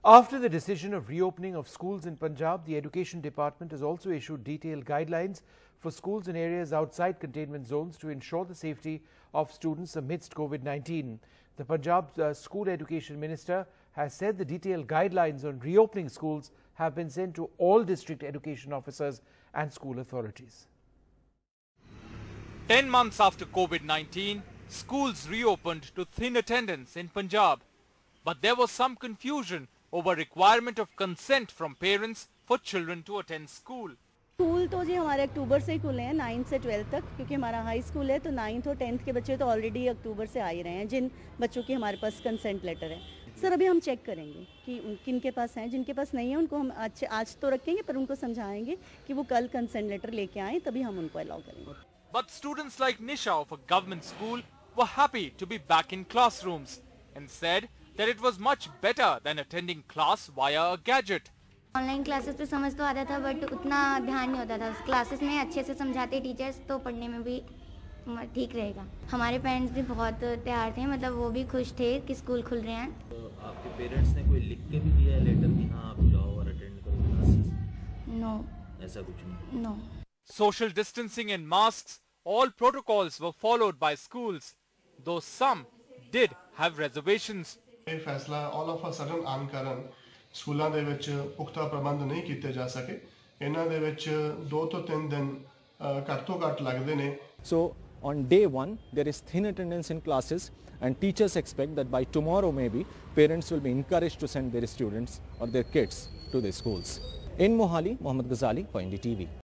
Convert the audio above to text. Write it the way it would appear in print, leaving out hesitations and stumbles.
After the decision of reopening of schools in Punjab, the Education Department has also issued detailed guidelines for schools in areas outside containment zones to ensure the safety of students amidst COVID-19. The Punjab School Education Minister has said the detailed guidelines on reopening schools have been sent to all district education officers and school authorities. 10 months after COVID-19, schools reopened to thin attendance in Punjab. But there was some confusion over requirement of consent from parents for children to attend school. School तो जी हमारे अक्टूबर से ही खुले हैं 9 से 12 तक, क्योंकि हमारा हाई स्कूल है तो 9th और 10th के बच्चे तो ऑलरेडी अक्टूबर से आ ही रहे हैं, जिन बच्चों की हमारे पास कंसेंट लेटर है। सर अभी हम चेक करेंगे कि किन के पास हैं, जिनके पास नहीं है उनको हम आज तो रखेंगे, पर उनको समझाएंगे कि वो कल कंसेंट लेटर लेके आएँ, तभी हम उनको अलाउ करेंगे। But students like Nisha of a government school were happy to be back in classrooms and said that it was much better than attending class via a gadget. Online classes पे समझ तो आता था, but उतना ध्यान नहीं होता था। क्लासेस में अच्छे से समझाते टीचर्स, तो पढ़ने में भी ठीक रहेगा। हमारे पेरेंट्स भी बहुत तैयार थे, मतलब वो भी खुश थे कि स्कूल खुल रहे हैं। तो आपके पेरेंट्स ने कोई लिख के भी दिया है लेटर कि हाँ आप जाओ और अटेंड करो क्लासेस? नो, ऐसा कुछ नहीं। No. Social distancing and masks, all protocols were followed by schools, though some did have reservations. ਇਹ ਫੈਸਲਾ ਆਲ ਆਫ ਅ ਸਡਨ ਆਨ ਕਾਰਨ ਸਕੂਲਾਂ ਦੇ ਵਿੱਚ ਪੁਖਤਾ ਪ੍ਰਬੰਧ ਨਹੀਂ ਕੀਤੇ ਜਾ ਸਕੇ। ਇਹਨਾਂ ਦੇ ਵਿੱਚ 2 ਤੋਂ 3 ਦਿਨ ਘੱਟ ਤੋਂ ਘੱਟ ਲੱਗਦੇ ਨੇ। So on day 1 there is thin attendance in classes and teachers expect that by tomorrow maybe parents will be encouraged to send their students or their kids to the schools. In Mohali, Mohammad Ghazali for NDTV.